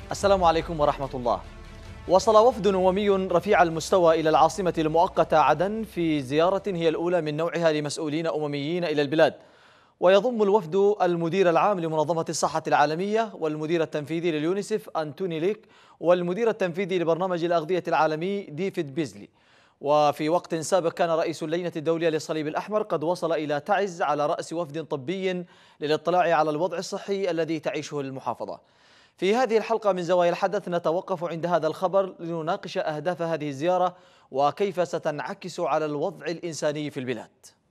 السلام عليكم ورحمة الله. وصل وفد أممي رفيع المستوى إلى العاصمة المؤقتة عدن في زيارة هي الأولى من نوعها لمسؤولين أمميين إلى البلاد، ويضم الوفد المدير العام لمنظمة الصحة العالمية والمدير التنفيذي لليونيسف أنتوني ليك والمدير التنفيذي لبرنامج الأغذية العالمي ديفيد بيزلي. وفي وقت سابق كان رئيس اللجنة الدولية للصليب الأحمر قد وصل إلى تعز على رأس وفد طبي للاطلاع على الوضع الصحي الذي تعيشه المحافظة. في هذه الحلقة من زوايا الحدث نتوقف عند هذا الخبر لنناقش أهداف هذه الزيارة وكيف ستنعكس على الوضع الإنساني في البلاد.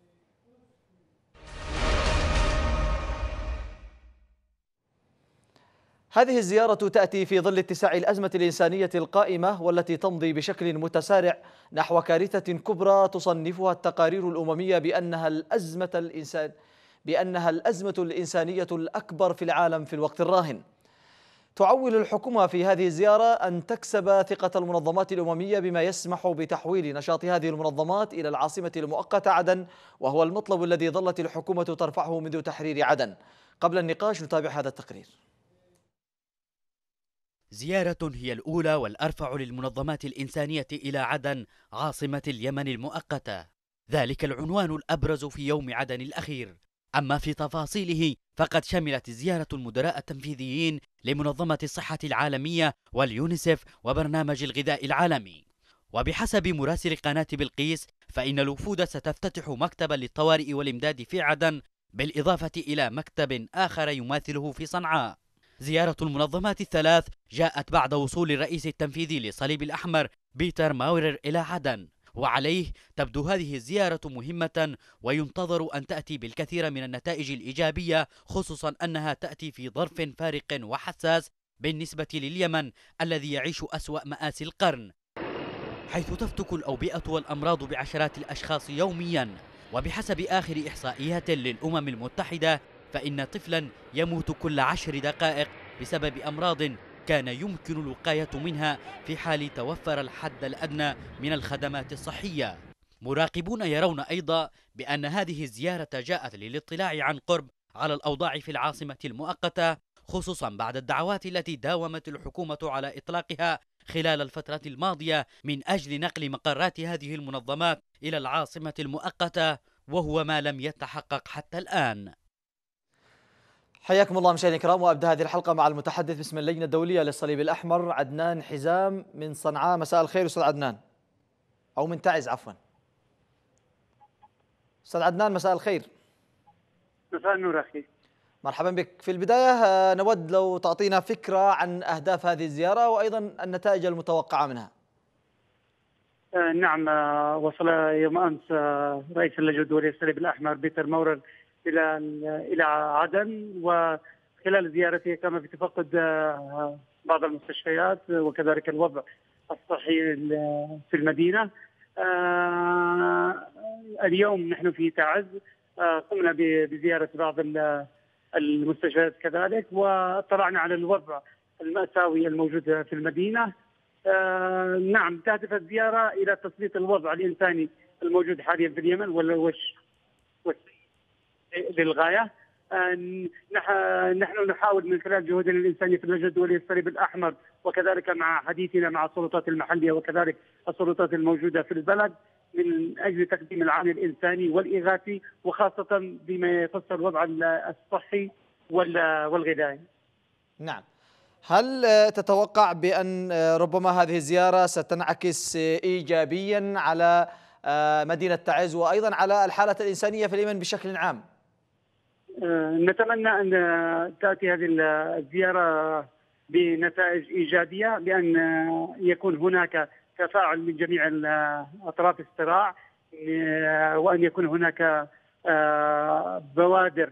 هذه الزيارة تأتي في ظل اتساع الأزمة الإنسانية القائمة والتي تمضي بشكل متسارع نحو كارثة كبرى تصنفها التقارير الأممية بأنها الأزمة الإنسانية الأكبر في العالم في الوقت الراهن. تعول الحكومة في هذه الزيارة أن تكسب ثقة المنظمات الأممية بما يسمح بتحويل نشاط هذه المنظمات إلى العاصمة المؤقتة عدن، وهو المطلب الذي ظلت الحكومة ترفعه منذ تحرير عدن. قبل النقاش نتابع هذا التقرير. زيارة هي الأولى والأرفع للمنظمات الإنسانية إلى عدن عاصمة اليمن المؤقتة، ذلك العنوان الأبرز في يوم عدن الأخير. أما في تفاصيله فقد شملت الزيارة المدراء التنفيذيين لمنظمة الصحة العالمية واليونيسف وبرنامج الغذاء العالمي. وبحسب مراسل قناة بلقيس فإن الوفود ستفتتح مكتبا للطوارئ والإمداد في عدن، بالإضافة إلى مكتب آخر يماثله في صنعاء. زيارة المنظمات الثلاث جاءت بعد وصول الرئيس التنفيذي للصليب الأحمر بيتر ماورر إلى عدن، وعليه تبدو هذه الزيارة مهمة وينتظر أن تأتي بالكثير من النتائج الإيجابية، خصوصا أنها تأتي في ظرف فارق وحساس بالنسبة لليمن الذي يعيش أسوأ مآسي القرن، حيث تفتك الأوبئة والأمراض بعشرات الأشخاص يوميا. وبحسب آخر إحصائيات للأمم المتحدة فإن طفلا يموت كل 10 دقائق بسبب أمراض كان يمكن الوقاية منها في حال توفر الحد الأدنى من الخدمات الصحية. مراقبون يرون أيضا بأن هذه الزيارة جاءت للاطلاع عن قرب على الأوضاع في العاصمة المؤقتة، خصوصا بعد الدعوات التي داومت الحكومة على إطلاقها خلال الفترة الماضية من أجل نقل مقرات هذه المنظمات إلى العاصمة المؤقتة، وهو ما لم يتحقق حتى الآن. حياكم الله مشاهدينا الكرام، وأبدأ هذه الحلقة مع المتحدث باسم اللجنة الدولية للصليب الأحمر عدنان حزام من صنعاء. مساء الخير أستاذ عدنان، أو من تعز عفوا. أستاذ عدنان مساء الخير. مساء النور أخي. مرحبا بك. في البداية نود لو تعطينا فكرة عن أهداف هذه الزيارة وأيضا النتائج المتوقعة منها. نعم، وصل يوم أمس رئيس اللجنة الدولية للصليب الأحمر بيتر ماورر إلى عدن، وخلال زيارته قام بتفقد بعض المستشفيات وكذلك الوضع الصحي في المدينة. اليوم نحن في تعز قمنا بزيارة بعض المستشفيات كذلك، واطلعنا على الوضع المأساوي الموجود في المدينة. نعم، تهدف الزيارة إلى تسليط الوضع الإنساني الموجود حاليا في اليمن للغاية. نحن نحاول من خلال جهودنا الإنسانية في اللجنة الدولية للصليب الأحمر وكذلك مع حديثنا مع السلطات المحلية وكذلك السلطات الموجودة في البلد من أجل تقديم العون الإنساني والإغاثي، وخاصة بما يخص الوضع الصحي والغذائي. نعم، هل تتوقع بأن ربما هذه الزيارة ستنعكس إيجابيا على مدينة تعز وأيضا على الحالة الإنسانية في اليمن بشكل عام؟ نتمنى أن تأتي هذه الزيارة بنتائج إيجابية، بأن يكون هناك تفاعل من جميع أطراف الصراع، وأن يكون هناك بوادر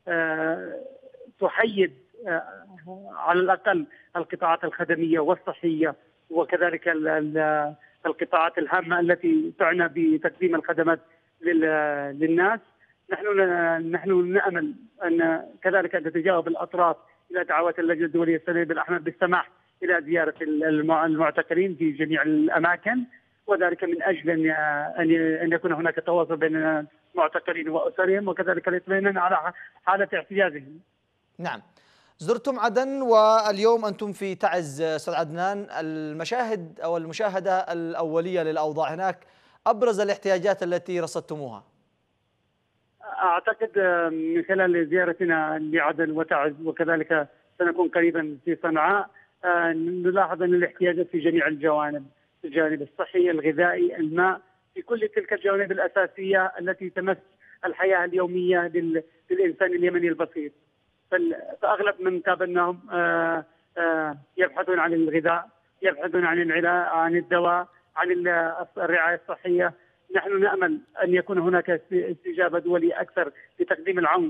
تحيد على الأقل القطاعات الخدمية والصحية وكذلك القطاعات الهامة التي تعنى بتقديم الخدمات للناس. نحن نأمل أن كذلك أن تتجاوب الأطراف إلى دعوات اللجنة الدولية للصليب الأحمر بالسماح إلى زيارة المعتقلين في جميع الأماكن، وذلك من أجل أن يكون هناك تواصل بين المعتقلين وأسرهم وكذلك الاطمئنان على حالة احتجازهم. نعم، زرتم عدن واليوم أنتم في تعز. أستاذ عدنان، المشاهد أو المشاهدة الأولية للأوضاع هناك، أبرز الاحتياجات التي رصدتموها؟ أعتقد من خلال زيارتنا لعدن وتعز وكذلك سنكون قريبا في صنعاء، نلاحظ أن الاحتياجات في جميع الجوانب، الجانب الصحي، الغذائي، الماء، في كل تلك الجوانب الأساسية التي تمس الحياة اليومية للإنسان اليمني البسيط. فأغلب من قابلناهم يبحثون عن الغذاء، يبحثون عن الدواء، عن الرعاية الصحية. نحن نأمل أن يكون هناك استجابة دولية أكثر لتقديم العون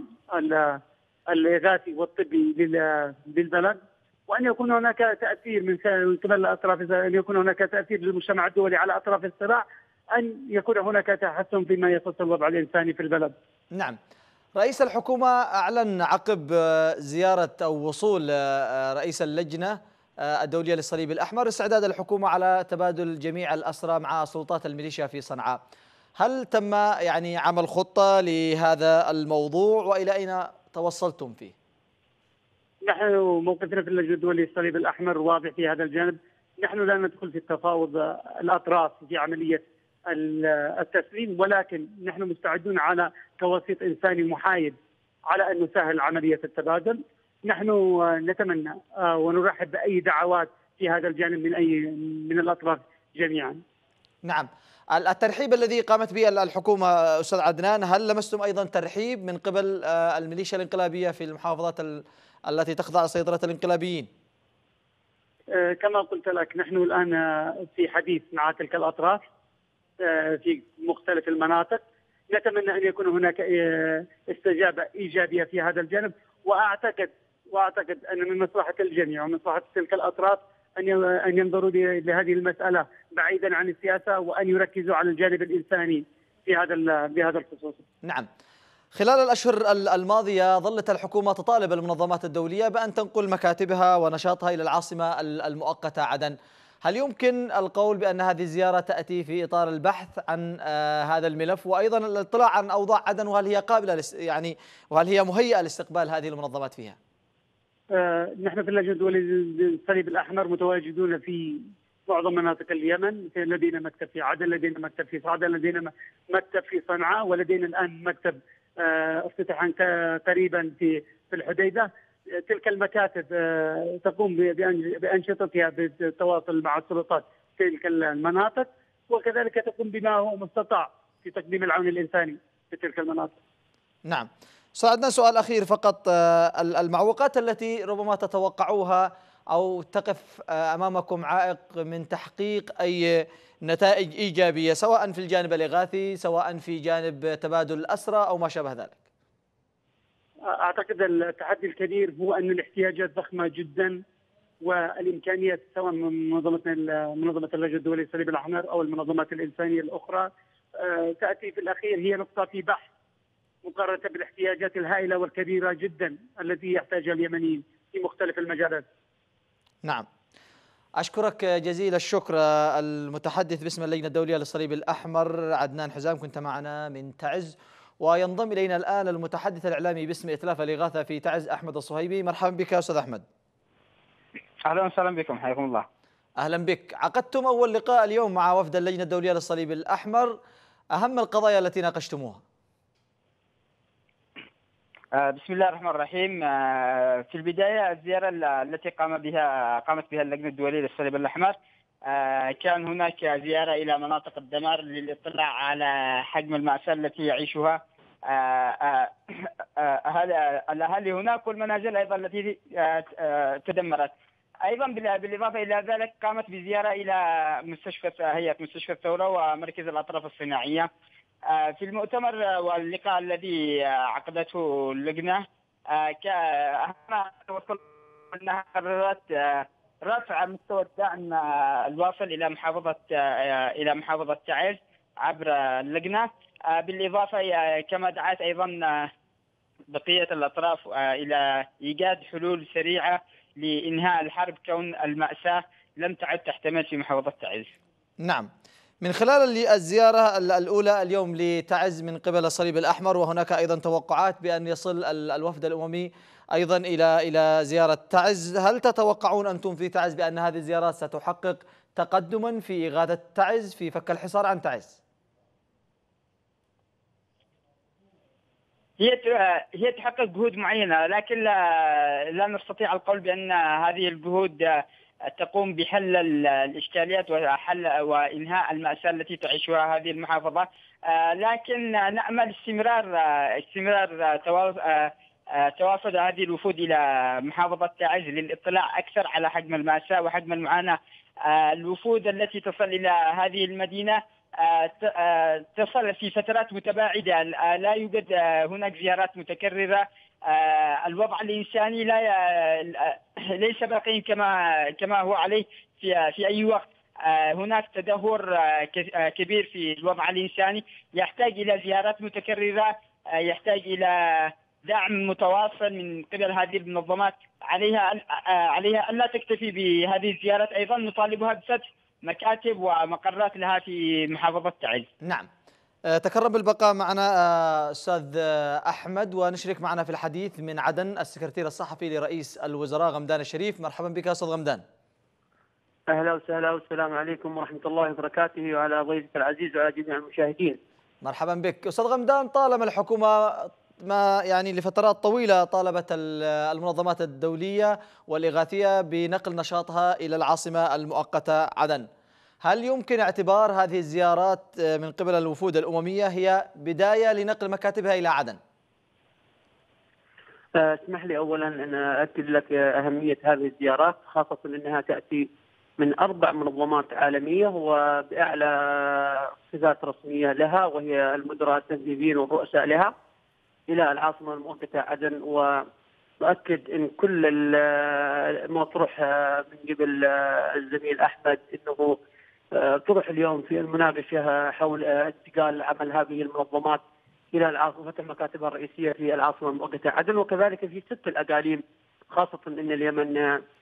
الإغاثي والطبي للبلد، وأن يكون هناك تأثير من قبل الأطراف، أن يكون هناك تأثير للمجتمع الدولي على أطراف الصراع، أن يكون هناك تحسن فيما يخص الوضع الإنساني في البلد. نعم. رئيس الحكومة أعلن عقب زيارة أو وصول رئيس اللجنة الدولية للصليب الأحمر استعداد الحكومة على تبادل جميع الأسرى مع سلطات الميليشيا في صنعاء. هل تم عمل خطة لهذا الموضوع وإلى أين توصلتم فيه؟ نحن موقفنا في اللجنة الدولية للصليب الأحمر واضح في هذا الجانب. نحن لا ندخل في التفاوض الأطراف في عملية التسليم، ولكن نحن مستعدون على كوسيط إنساني محايد على أن نسهل عملية التبادل. نحن نتمنى ونرحب بأي دعوات في هذا الجانب من الأطراف جميعا. نعم. الترحيب الذي قامت به الحكومة أستاذ عدنان، هل لمستم أيضا ترحيب من قبل الميليشيا الانقلابية في المحافظات التي تخضع لسيطرة الانقلابيين؟ كما قلت لك، نحن الآن في حديث مع تلك الأطراف في مختلف المناطق. نتمنى أن يكون هناك استجابة إيجابية في هذا الجانب، وأعتقد أن من مصلحة الجميع ومصلحة تلك الأطراف أن ينظروا لهذه المسألة بعيدا عن السياسة، وأن يركزوا على الجانب الإنساني بهذا الخصوص. نعم. خلال الأشهر الماضية ظلت الحكومة تطالب المنظمات الدولية بأن تنقل مكاتبها ونشاطها إلى العاصمة المؤقتة عدن. هل يمكن القول بأن هذه الزيارة تأتي في إطار البحث عن هذا الملف، وأيضا الاطلاع عن أوضاع عدن، وهل هي قابلة وهل هي مهيئة لاستقبال هذه المنظمات فيها؟ نحن في اللجنة الدولية للصليب الأحمر متواجدون في معظم مناطق اليمن. لدينا مكتب في عدن، لدينا مكتب في صعدة، لدينا مكتب في صنعاء، ولدينا الآن مكتب افتتاحا قريبا في الحديدة. تلك المكاتب تقوم بأنشطتها بالتواصل مع السلطات في تلك المناطق، وكذلك تقوم بما هو مستطاع في تقديم العون الإنساني في تلك المناطق. نعم. سأعدنا سؤال أخير فقط، المعوقات التي ربما تتوقعوها أو تقف أمامكم عائق من تحقيق أي نتائج إيجابية، سواء في الجانب الإغاثي، سواء في جانب تبادل الأسرى أو ما شابه ذلك؟ أعتقد التحدي الكبير هو أن الاحتياجات ضخمة جدا، والإمكانيات سواء من منظمة اللجنة الدولية للصليب الأحمر أو المنظمات الإنسانية الأخرى تأتي في الأخير هي نقطة في بحث مقارنة بالاحتياجات الهائلة والكبيرة جدا التي يحتاجها اليمنيين في مختلف المجالات. نعم. أشكرك جزيل الشكر المتحدث باسم اللجنة الدولية للصليب الأحمر عدنان حزام، كنت معنا من تعز. وينضم إلينا الآن المتحدث الإعلامي باسم إتلاف الإغاثة في تعز أحمد الصهيبي. مرحبا بك أستاذ أحمد. أهلا وسهلا بكم، حياكم الله. أهلا بك. عقدتم أول لقاء اليوم مع وفد اللجنة الدولية للصليب الأحمر، أهم القضايا التي ناقشتموها؟ بسم الله الرحمن الرحيم. في البداية الزيارة التي قامت بها اللجنة الدولية للصليب الأحمر، كان هناك زيارة إلى مناطق الدمار للاطلاع على حجم المأساة التي يعيشها الأهالي هناك، والمنازل أيضا التي تدمرت. أيضا بالإضافة إلى ذلك قامت بزيارة إلى هيئة مستشفى الثورة ومركز الأطراف الصناعية. في المؤتمر واللقاء الذي عقدته اللجنة أنها قررت رفع مستوى الدعم الواصل إلى محافظة تعز عبر اللجنة. بالإضافة كما دعت أيضا بقية الأطراف إلى إيجاد حلول سريعة لإنهاء الحرب، كون المأساة لم تعد تحتمل في محافظة تعز. نعم. من خلال الزيارة الأولى اليوم لتعز من قبل الصليب الأحمر، وهناك أيضا توقعات بأن يصل الوفد الأممي أيضا إلى زيارة تعز، هل تتوقعون أنتم في تعز بأن هذه الزيارات ستحقق تقدما في إغاثة تعز، في فك الحصار عن تعز؟ هي تحقق جهود معينة، لكن لا نستطيع القول بأن هذه الجهود تقوم بحل الإشكاليات وحل وإنهاء المأساة التي تعيشها هذه المحافظة. لكن نأمل استمرار توافد هذه الوفود إلى محافظة تعز للاطلاع أكثر على حجم المأساة وحجم المعاناة. الوفود التي تصل إلى هذه المدينة تصل في فترات متباعدة، لا يوجد هناك زيارات متكررة. الوضع الإنساني ليس باقي كما هو عليه في أي وقت. هناك تدهور كبير في الوضع الإنساني، يحتاج إلى زيارات متكررة، يحتاج إلى دعم متواصل من قبل هذه المنظمات. عليها أن لا تكتفي بهذه الزيارات، أيضا نطالبها بفتح مكاتب ومقرات لها في محافظة تعز. نعم. تكرم بالبقاء معنا أستاذ أحمد، ونشرك معنا في الحديث من عدن السكرتير الصحفي لرئيس الوزراء غمدان الشريف. مرحبا بك أستاذ غمدان. أهلا وسهلا والسلام عليكم ورحمة الله وبركاته، وعلى ضيفك العزيز وعلى جميع المشاهدين. مرحبا بك أستاذ غمدان. طالما الحكومة لفترات طويلة طالبت المنظمات الدولية والإغاثية بنقل نشاطها إلى العاصمة المؤقتة عدن، هل يمكن اعتبار هذه الزيارات من قبل الوفود الأممية هي بداية لنقل مكاتبها إلى عدن؟ اسمح لي أولا أن أؤكد لك أهمية هذه الزيارات، خاصة أنها تأتي من 4 منظمات عالمية وبأعلى صفات رسمية لها، وهي المدراء التنفيذيين والرؤساء لها إلى العاصمة المؤقتة عدن. وأؤكد أن كل المطروح من قبل الزميل أحمد أنه طرح اليوم في المناقشة حول انتقال عمل هذه المنظمات إلى العاصمة، مكاتبها الرئيسية في العاصمة المؤقتة عدن، وكذلك في 6 الأقاليم، خاصة أن اليمن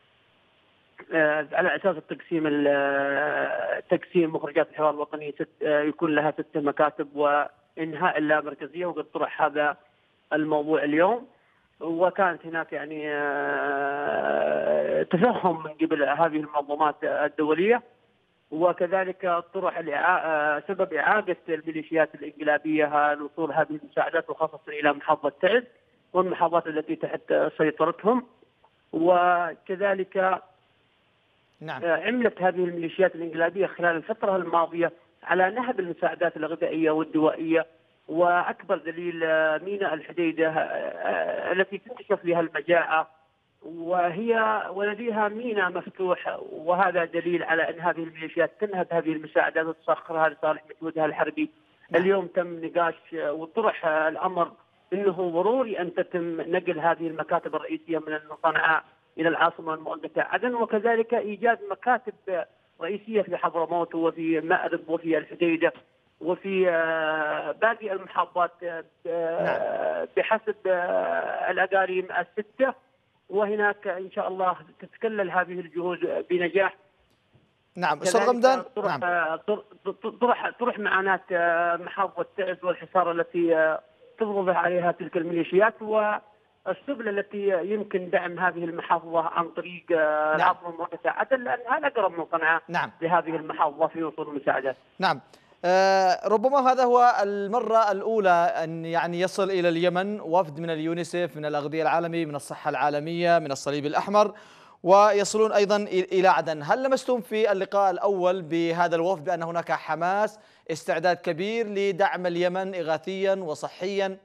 على أساس تقسيم مخرجات الحوار الوطني يكون لها 6 مكاتب وإنهاء اللامركزية، وقد طرح هذا الموضوع اليوم. وكانت هناك تفهم من قبل هذه المنظمات الدولية، وكذلك طرح سبب إعادة الميليشيات الإنقلابية لوصول هذه المساعدات، وخاصة إلى محافظة تعز والمحافظات التي تحت سيطرتهم. وكذلك عملت هذه الميليشيات الإنقلابية خلال الفترة الماضية على نهب المساعدات الغذائية والدوائية، وأكبر دليل ميناء الحديدة التي تنتشر فيها المجاعة، ولديها ميناء مفتوح، وهذا دليل على أن هذه الميليشيات تنهب هذه المساعدات وتسخرها لصالح مجهودها الحربي. اليوم تم نقاش وطرح الأمر أنه ضروري أن تتم نقل هذه المكاتب الرئيسية من صنعاء إلى العاصمة المؤقتة عدن، وكذلك إيجاد مكاتب رئيسية في حضرموت وفي مأرب وفي الحديدة وفي باقي المحافظات بحسب الأقاليم ال6. وهناك إن شاء الله تتكلل هذه الجهود بنجاح. نعم أستاذ غمدان. طرح معاناة محافظة تعز والحصار التي تفرض عليها تلك الميليشيات، والسبل التي يمكن دعم هذه المحافظة عن طريق العاصمة المؤقتة عدن، لأنها الأقرب من صنعاء لهذه المحافظة في وصول المساعدات. نعم. ربما هذا هو المرة الأولى أن يصل إلى اليمن وفد من اليونيسف، من الأغذية العالمي، من الصحة العالمية، من الصليب الأحمر، ويصلون أيضا إلى عدن. هل لمستم في اللقاء الأول بهذا الوفد بأن هناك حماس، استعداد كبير لدعم اليمن إغاثيا وصحيا؟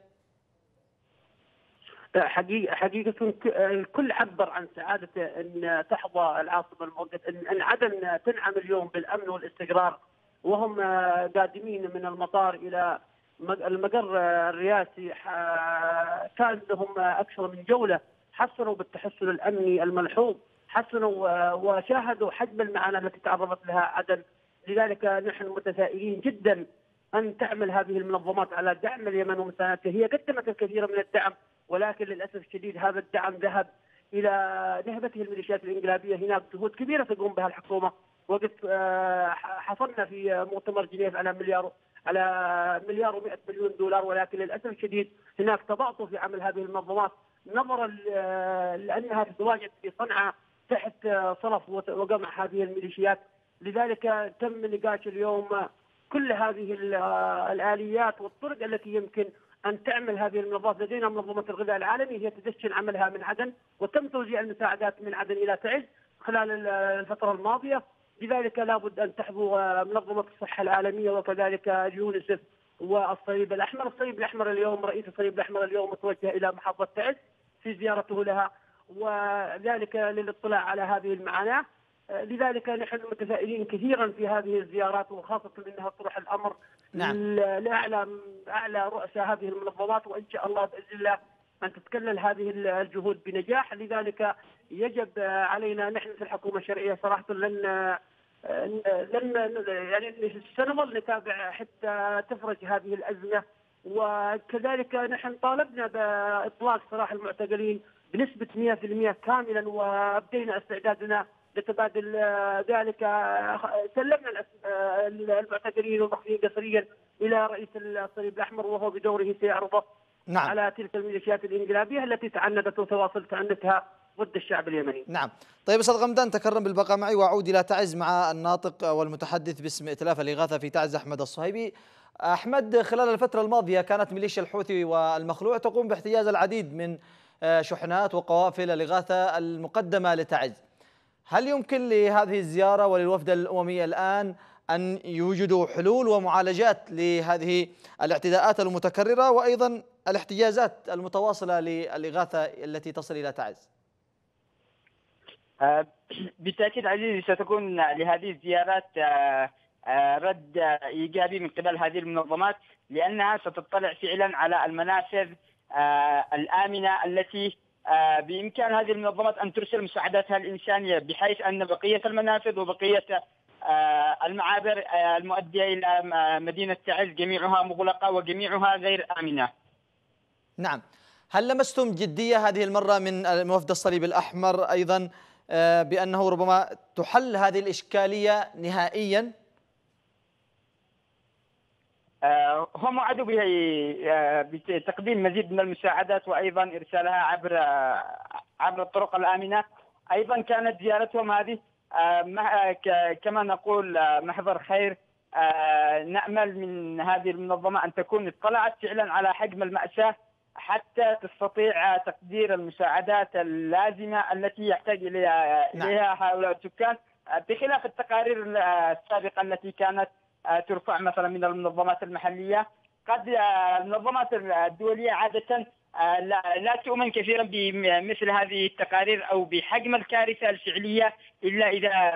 حقيقة الكل عبر عن سعادته أن تحظى العاصمة المؤقتة، أن عدن تنعم اليوم بالأمن والاستقرار، وهم قادمين من المطار إلى المقر الرئاسي. كان لهم أكثر من جولة، حسنوا بالتحسن الأمني الملحوظ، حسنوا وشاهدوا حجم المعاناة التي تعرضت لها عدن. لذلك نحن متفائلين جدا أن تعمل هذه المنظمات على دعم اليمن ومساندته. هي قدمت الكثير من الدعم، ولكن للأسف الشديد هذا الدعم ذهب إلى نهبته الميليشيات الإنقلابية. هناك جهود كبيرة تقوم بها الحكومة، وقت حصلنا في مؤتمر جنيف على مليار و100 مليون دولار، ولكن للاسف الشديد هناك تباطؤ في عمل هذه المنظمات نظرا لانها تتواجد في صنعاء تحت صرف وقمع هذه الميليشيات. لذلك تم نقاش اليوم كل هذه الآليات والطرق التي يمكن أن تعمل هذه المنظمات. لدينا منظمة الغذاء العالمي هي تدشن عملها من عدن، وتم توزيع المساعدات من عدن إلى تعز خلال الفترة الماضية. لذلك لابد أن تحظو منظمة الصحة العالمية وكذلك اليونسف والصليب الأحمر. الصليب الأحمر اليوم، رئيس الصليب الأحمر اليوم متوجه إلى محافظة تعز في زيارته لها، وذلك للاطلاع على هذه المعاناة. لذلك نحن متفائلين كثيرا في هذه الزيارات، وخاصة أنها تطرح الأمر لأعلى رؤساء هذه المنظمات، وإن شاء الله بإذن الله أن تتكلل هذه الجهود بنجاح. لذلك يجب علينا نحن في الحكومة الشرعية صراحة يعني سنظل نتابع حتى تفرج هذه الأزمة. وكذلك نحن طالبنا بإطلاق سراح المعتقلين بنسبة 100% كاملا، وأبدينا استعدادنا لتبادل ذلك. سلمنا المعتقلين والمخفيين قسريا إلى رئيس الصليب الأحمر، وهو بدوره سيعرضه على تلك الميليشيات الإنقلابية التي تعنتت وتواصل تعنتها ضد الشعب اليمني. نعم. طيب أستاذ غمدان، تكرم بالبقاء معي وأعود إلى تعز مع الناطق والمتحدث باسم ائتلاف الإغاثة في تعز أحمد الصهيبي. أحمد، خلال الفترة الماضية كانت ميليشيا الحوثي والمخلوع تقوم باحتجاز العديد من شحنات وقوافل الإغاثة المقدمة لتعز. هل يمكن لهذه الزيارة وللوفد الأممي الآن أن يوجدوا حلول ومعالجات لهذه الاعتداءات المتكررة وأيضا الاحتجازات المتواصلة للإغاثة التي تصل إلى تعز؟ بالتأكيد عزيزي ستكون لهذه الزيارات رد إيجابي من قبل هذه المنظمات، لأنها ستطلع فعلا على المنافذ الآمنة التي بإمكان هذه المنظمات أن ترسل مساعداتها الإنسانية، بحيث أن بقية المنافذ وبقية المعابر المؤدية إلى مدينة تعز جميعها مغلقة وجميعها غير آمنة. نعم. هل لمستم جدية هذه المرة من وفد الصليب الأحمر أيضا بأنه ربما تحل هذه الإشكالية نهائيا؟ هم وعدوا بتقديم مزيد من المساعدات وأيضا إرسالها عبر الطرق الآمنة. أيضا كانت زيارتهم هذه كما نقول محضر خير. نأمل من هذه المنظمة أن تكون اطلعت فعلا على حجم المأساة حتى تستطيع تقدير المساعدات اللازمة التي يحتاج إليها هؤلاء السكان، بخلاف التقارير السابقة التي كانت ترفع مثلا من المنظمات المحلية. قد المنظمات الدولية عادة لا تؤمن كثيرا بمثل هذه التقارير أو بحجم الكارثة الفعلية إلا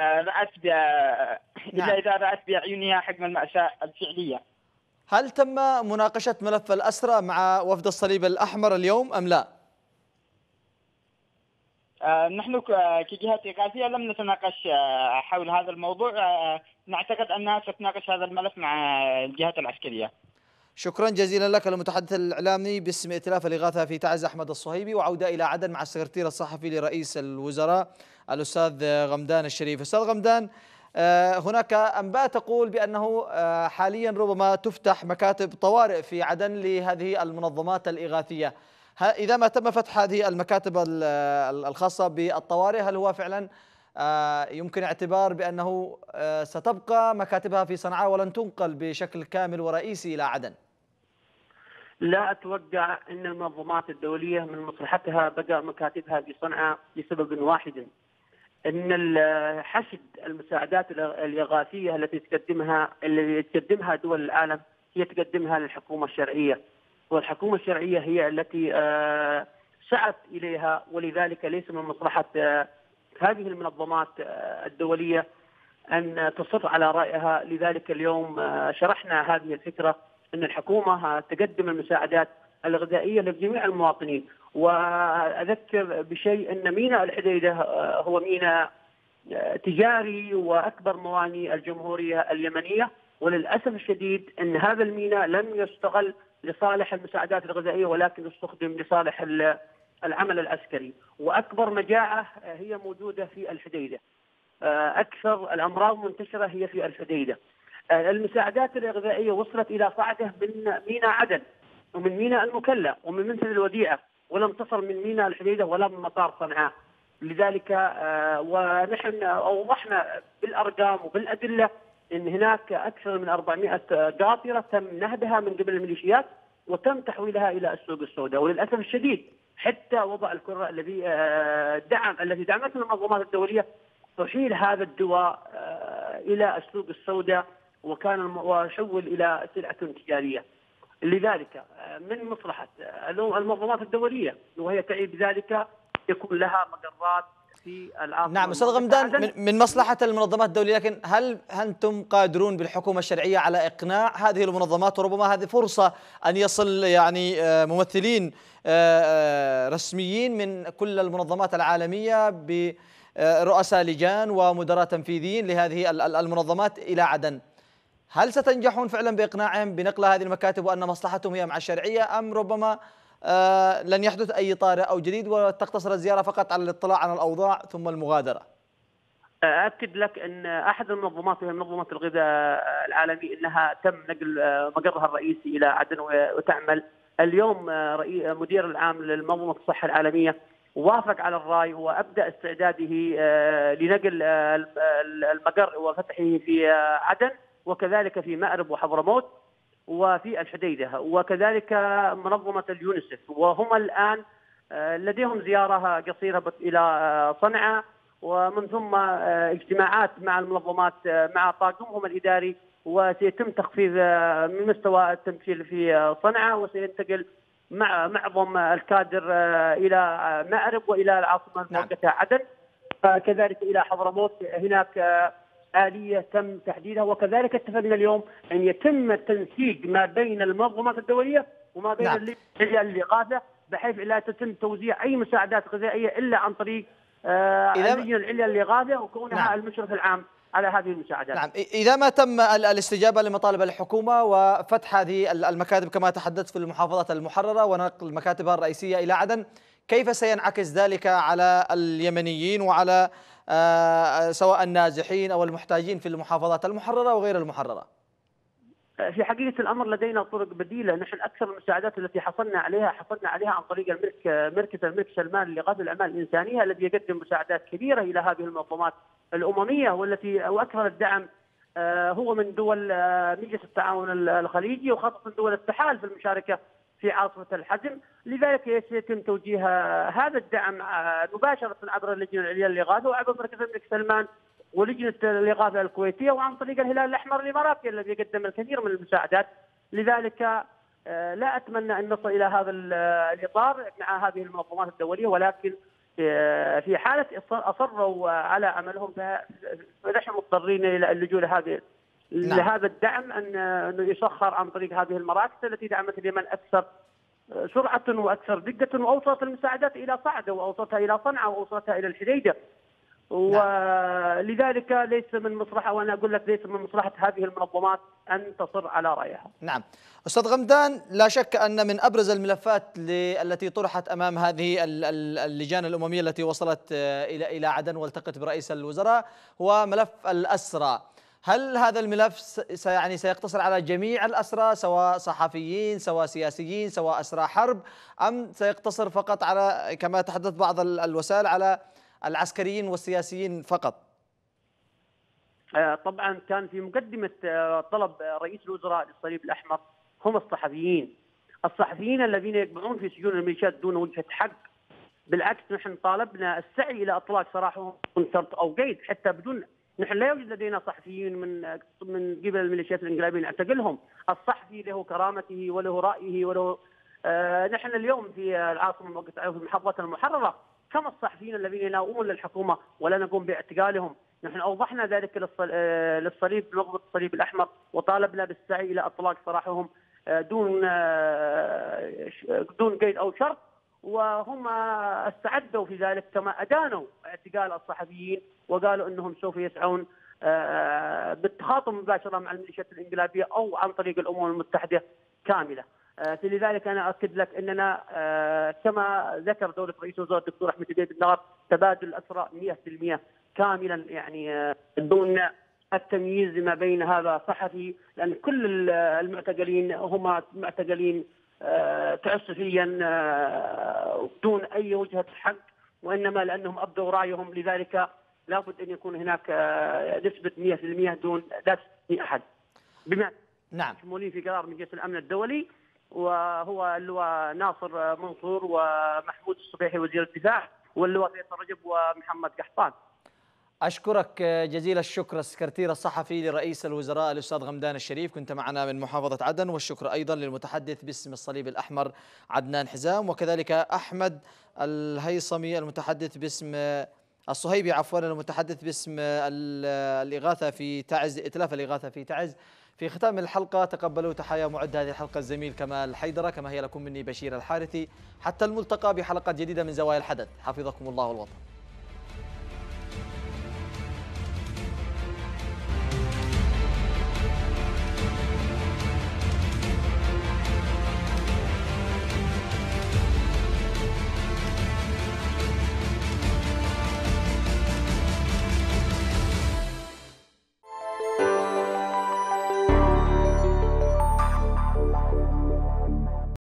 إذا رأت بأعينها حجم المأساة الفعلية. هل تم مناقشة ملف الأسرى مع وفد الصليب الأحمر اليوم أم لا؟ نحن كجهة إغاثية لم نتناقش حول هذا الموضوع. نعتقد أنها ستناقش هذا الملف مع الجهات العسكرية. شكرا جزيلا لك المتحدث الإعلامي باسم ائتلاف الإغاثة في تعز أحمد الصهيبي. وعودة إلى عدن مع السكرتير الصحفي لرئيس الوزراء الأستاذ غمدان الشريف. أستاذ غمدان، هناك أنباء تقول بأنه حاليا ربما تفتح مكاتب طوارئ في عدن لهذه المنظمات الإغاثية. إذا ما تم فتح هذه المكاتب الخاصة بالطوارئ، هل هو فعلا يمكن اعتبار بأنه ستبقى مكاتبها في صنعاء ولن تنقل بشكل كامل ورئيسي إلى عدن؟ لا أتوقع أن المنظمات الدولية من مصلحتها بقاء مكاتبها في صنعاء لسبب واحد، أن حشد المساعدات الإغاثية التي تقدمها دول العالم هي تقدمها للحكومة الشرعية، والحكومة الشرعية هي التي سعت إليها. ولذلك ليس من مصلحة هذه المنظمات الدولية أن تصر على رأيها. لذلك اليوم شرحنا هذه الفكرة، أن الحكومة تقدم المساعدات الغذائية لجميع المواطنين. وأذكر بشيء أن ميناء الحديدة هو ميناء تجاري وأكبر موانئ الجمهورية اليمنية، وللأسف الشديد أن هذا الميناء لم يستغل لصالح المساعدات الغذائية ولكن استخدم لصالح العمل العسكري. وأكبر مجاعة هي موجودة في الحديدة. أكثر الأمراض منتشرة هي في الحديدة. المساعدات الغذائية وصلت إلى صعدة من ميناء عدن ومن ميناء المكلا ومن منفذ الوديعة، ولم تصل من ميناء الحديدة ولا من مطار صنعاء. لذلك ونحن أوضحنا بالأرقام وبالأدلة أن هناك أكثر من 400 قاطرة تم نهبها من قبل الميليشيات وتم تحويلها إلى السوق السوداء. وللأسف الشديد حتى وضع الكرة التي دعمته المنظمات الدولية تحيل هذا الدواء إلى السوق السوداء وحول إلى سلعة تجارية. لذلك من مصلحة المنظمات الدولية وهي تعي بذلك يكون لها مقرات في العاصمة. نعم أستاذ غمدان، من مصلحة المنظمات الدولية، لكن هل أنتم قادرون بالحكومة الشرعية على إقناع هذه المنظمات؟ وربما هذه فرصة أن يصل يعني ممثلين رسميين من كل المنظمات العالمية برؤساء لجان ومدراء تنفيذيين لهذه المنظمات إلى عدن. هل ستنجحون فعلا بإقناعهم بنقل هذه المكاتب وأن مصلحتهم هي مع الشرعية، أم ربما لن يحدث أي طارئ أو جديد وتقتصر الزيارة فقط على الاطلاع على الأوضاع ثم المغادرة؟ أؤكد لك أن أحد المنظمات وهي منظمة الغذاء العالمي أنها تم نقل مقرها الرئيسي إلى عدن وتعمل. اليوم مدير العام للمنظمة الصحة العالمية وافق على الرأي وأبدأ استعداده لنقل المقر وفتحه في عدن وكذلك في مأرب وحضرموت وفي الحديدة وكذلك منظمة اليونسف، وهم الآن لديهم زيارة قصيرة إلى صنعاء ومن ثم اجتماعات مع المنظمات مع طاقمهم الإداري، وسيتم تخفيض من مستوى التمثيل في صنعاء وسينتقل مع معظم الكادر إلى مأرب وإلى العاصمة المؤقتة عدن، كذلك إلى حضرموت. هناك آلية تم تحديدها، وكذلك اتفقنا اليوم أن يتم التنسيق ما بين المنظمات الدولية وما بين اللجنة الإغاثة بحيث لا تتم توزيع أي مساعدات غذائية إلا عن طريق اللجنة العليا للإغاثة وكونها المشرف العام على هذه المساعدات. نعم، إذا ما تم الاستجابة لمطالب الحكومة وفتح هذه المكاتب كما تحدثت في المحافظات المحررة ونقل مكاتبها الرئيسية إلى عدن، كيف سينعكس ذلك على اليمنيين وعلى سواء النازحين أو المحتاجين في المحافظات المحررة وغير المحررة؟ في حقيقة الأمر لدينا طرق بديلة. نحن أكثر المساعدات التي حصلنا عليها عن طريق مركز الملك سلمان لإغاثة الأعمال الإنسانية الذي يقدم مساعدات كبيرة إلى هذه المنظمات الأممية وأكثر الدعم هو من دول مجلس التعاون الخليجي وخاصة دول التحالف المشاركة في عاصفة الحزم. لذلك سيتم توجيه هذا الدعم مباشرة عبر اللجنة العليا للإغاثة وعبر مركز الملك سلمان ولجنة الإغاثة الكويتية وعن طريق الهلال الأحمر الإماراتي الذي يقدم الكثير من المساعدات. لذلك لا أتمنى أن نصل إلى هذا الإطار مع هذه المنظمات الدولية، ولكن في حالة أصروا على عملهم فنحن مضطرين إلى اللجوء لهذا الدعم أنه يسخر عن طريق هذه المراكز التي دعمت اليمن أكثر سرعة وأكثر دقة وأوصلت المساعدات إلى صعدة وأوصلتها إلى صنعاء وأوصلتها إلى الحديدة. ولذلك ليس من مصلحة، وأنا أقول لك ليس من مصلحة هذه المنظمات أن تصر على رأيها. نعم أستاذ غمدان، لا شك أن من أبرز الملفات التي طرحت أمام هذه اللجان الأممية التي وصلت إلى عدن والتقت برئيس الوزراء هو ملف الأسرى. هل هذا الملف سيقتصر على جميع الأسرى سواء صحفيين سواء سياسيين سواء أسرى حرب، أم سيقتصر فقط على كما تحدث بعض الوسائل على العسكريين والسياسيين فقط؟ طبعا كان في مقدمة طلب رئيس الوزراء للصليب الأحمر هم الصحفيين الذين يقبعون في سجون الميليشيات دون وجهة حق. بالعكس نحن طالبنا السعي إلى إطلاق سراحهم من شرط أو قيد، حتى بدون نحن لا يوجد لدينا صحفيين من قبل الميليشيات الانقلابية نعتقلهم. الصحفي له كرامته وله رأيه وله نحن اليوم في العاصمة المؤقتة في المحافظات المحررة كم الصحفيين الذين يناومون للحكومة ولا نقوم باعتقالهم. نحن أوضحنا ذلك للصليب منظمة الصليب الأحمر وطالبنا بالسعي إلى إطلاق سراحهم دون قيد أو شرط، وهم استعدوا في ذلك كما أدانوا اعتقال الصحفيين وقالوا أنهم سوف يسعون بالتخاطب مباشرة مع الميليشيات الانقلابية أو عن طريق الأمم المتحدة كاملة. فلذلك أنا أؤكد لك أننا كما ذكر دولة رئيس الوزراء الدكتور أحمد عبيد النغر تبادل الأسرى 100%. كاملا يعني دون التمييز ما بين هذا صحفي، لأن كل المعتقلين هم معتقلين تعسفيا دون أي وجهة حق، وإنما لأنهم أبدوا رأيهم، لذلك لابد أن يكون هناك نسبة 100% دون لا تستثني أحد. بما نعم مشمولين في قرار مجلس الأمن الدولي، وهو اللواء ناصر منصور ومحمود الصبيحي وزير الدفاع، واللواء فيصل رجب ومحمد قحطان. أشكرك جزيل الشكر السكرتير الصحفي لرئيس الوزراء الأستاذ غمدان الشريف، كنت معنا من محافظة عدن. والشكر أيضا للمتحدث باسم الصليب الأحمر عدنان حزام، وكذلك أحمد الهيصمي المتحدث باسم الصهيبي عفوا المتحدث باسم الإغاثة في تعز، إتلاف الإغاثة في تعز. في ختام الحلقة تقبلوا تحايا معد هذه الحلقة الزميل كمال حيدرة، كما هي لكم مني بشير الحارثي. حتى الملتقى بحلقة جديدة من زوايا الحدث، حفظكم الله والوطن.